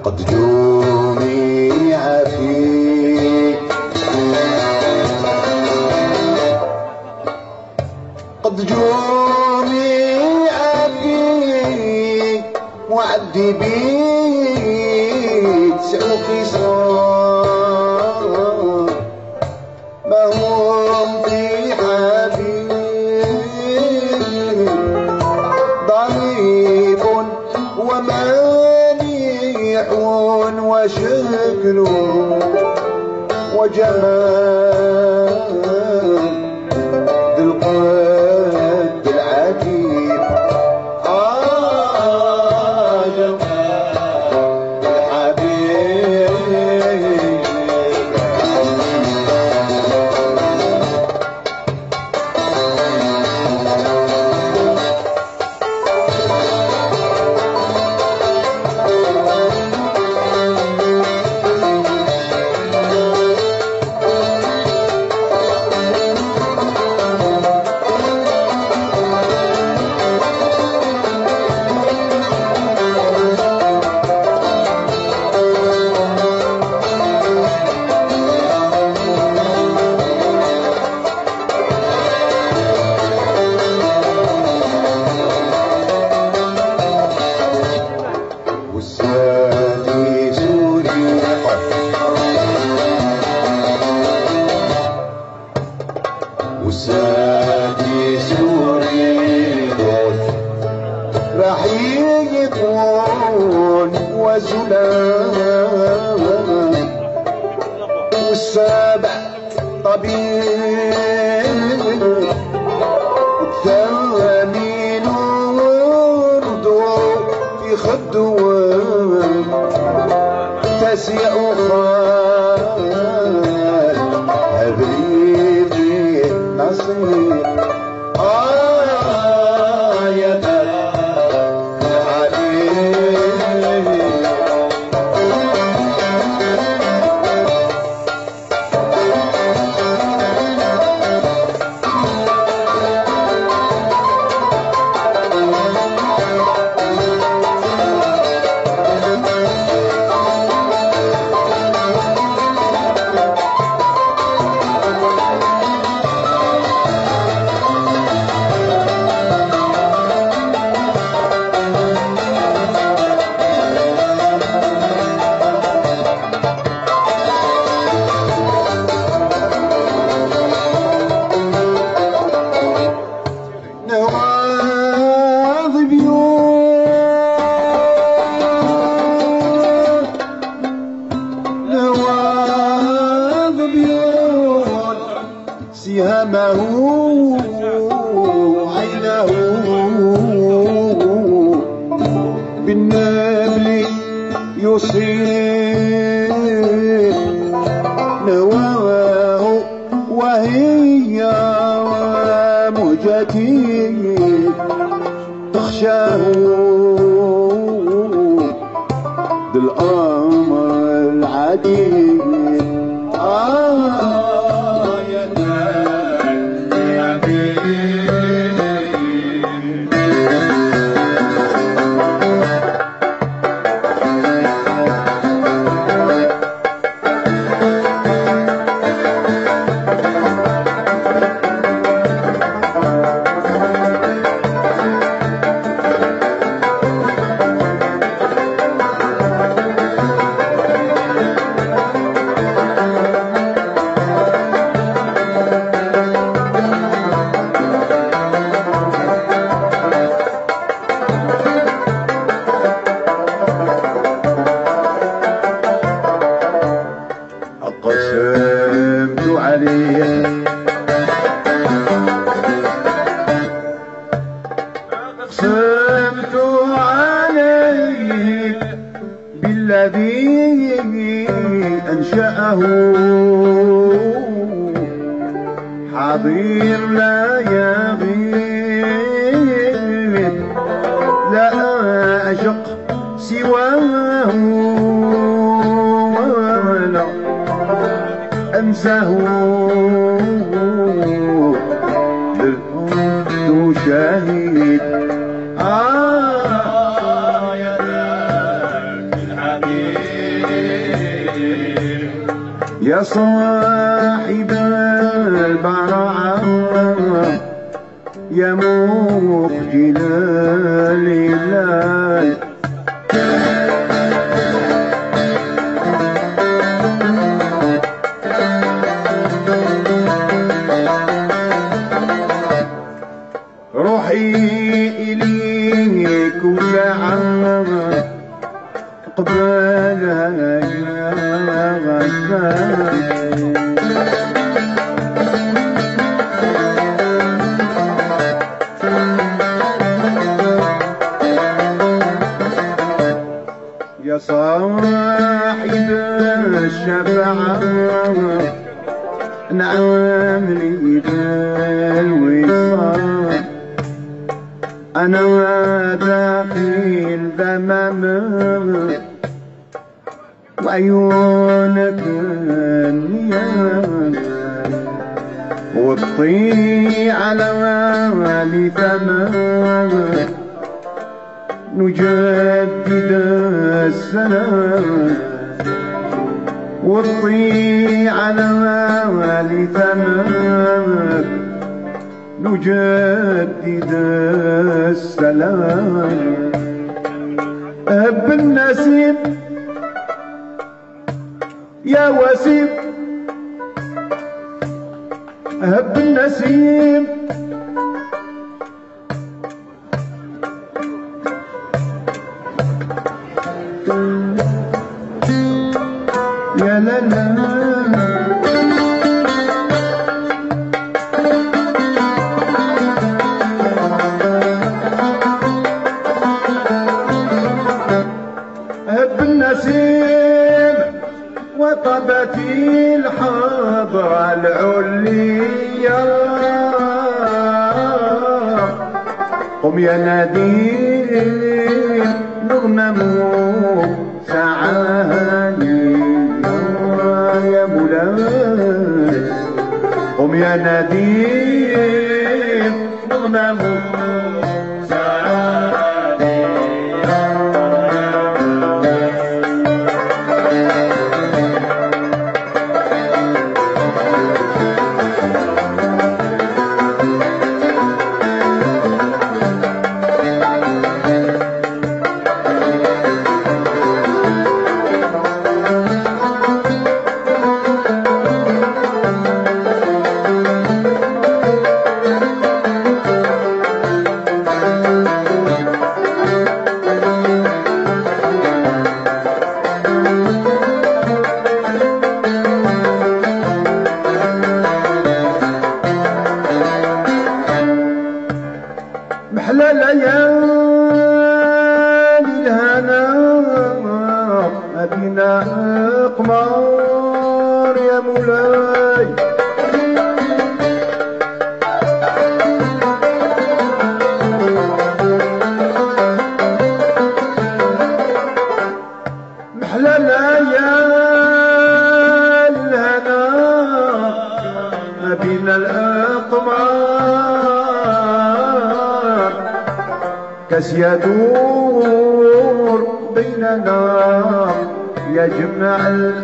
قد جمع فيك قد جمع فيك معذبين سعوا قصار ما هم في حبيب ضعيف ومانع وشكل وجمال ذي القد العجيب جمال الحبيب والسادس يريد رحيق وزلام والسابع طبيب والثامن ورد في خده تسيع خال هبريدي نصير يا سهامه عينه بالنبل يصيب نواه وهي مهجتي تخشاه ذي الأمر العديد قسمت عليه قسمت عليه بالذي أنشأه حضير لا يغيب لا أشق سواه ولا أنساه بالحب شهيد يا ذاك الحبيب يا صاحب البراعة يا مخجل الليل روحي إليك وساعة قبلها يا غزال يا صاحب الشفاعة نعم لي بالوصال أنا داخل ذمام وعيونك النيام وابطي على والي ثمام نجدد السلام وابطي على والي ثمام نجدد السلام هب النسيم يا وسيم هب النسيم يا لا لا النسيم وطبت الحضرة العليا قم يا نادين نغنم سعاني يا مولاي قم يا نادين نغنم محلى ليالي الهنا أبينا قمار يا مولاي محلى ليالي الهنا أبينا الأقمار كاس يدور بيننا يجمع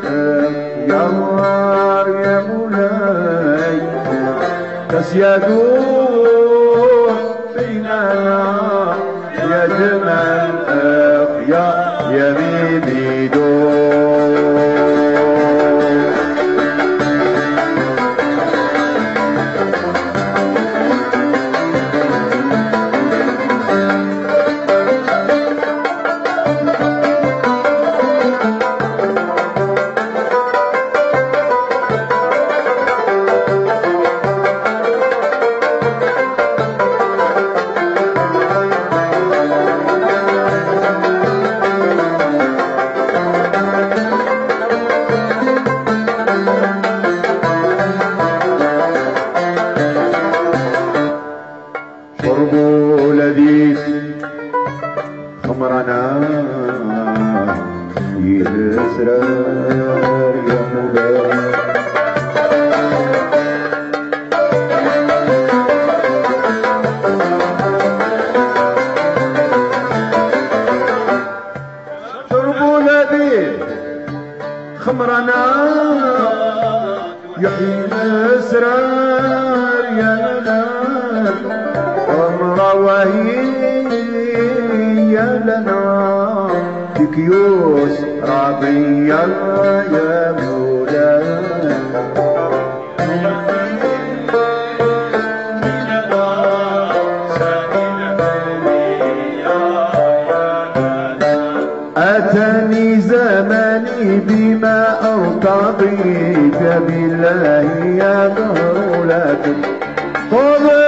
الأخيار يا مولاي كاس يدور بيننا يجمع الأخيار يا ميميدور شربوا لذيذ خمرنا في الأسرار يا مولاي شربوا لذيذ خمرنا يحيي الاسرار يا لنا خمرة وهي لنا في كيوس راضية يا مولاي أتاني زماني بما أرتضي فبالله يا دهر لا تنقضي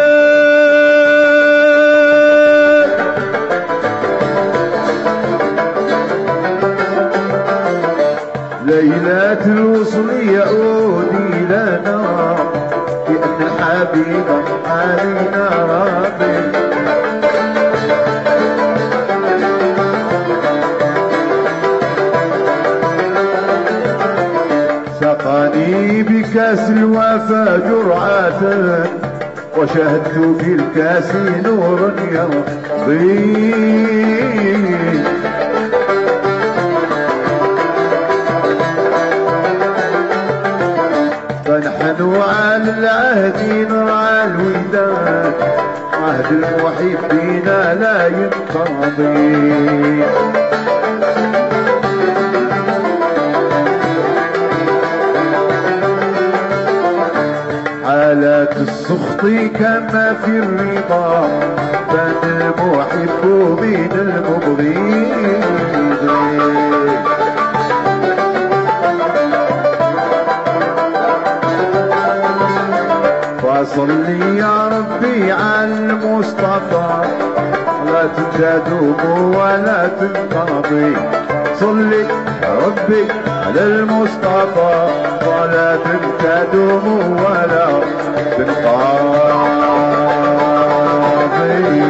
ليلة الوصل يعودي لنا بأن الحبيب علينا راضي سقاني بكاس الوفا جرعة وشهدت في الكاس نور يرضي فنحن على العهد نرعى الوداد عهد المحبين لا ينقضي حالات السخط كما في الرضا بان المحب من المبغض فصلي يا ربي على المصطفى لا تدوم ولا تنقضي صلي يا ربي على المصطفى ولا تدوم ولا تنقضي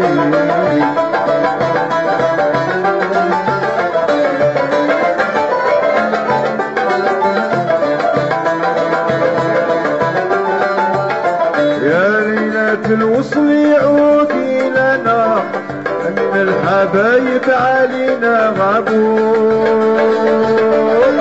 يا ليلة الوصل يعودي لنا أن الحبايب علينا غابون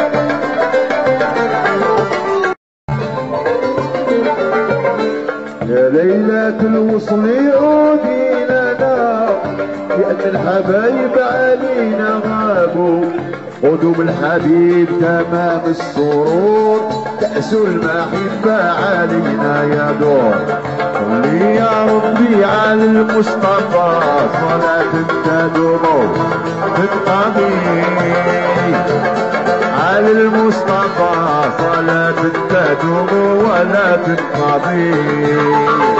يا ليلة الوصل يعودي لنا لأن الحبايب علينا غابوا قدوم الحبيب تمام السرور كأس المحبة علينا يا دور صلي يا ربي على المصطفى صلاة تدوم تنقضي على المصطفى صلاة تدوم ولا تنقضي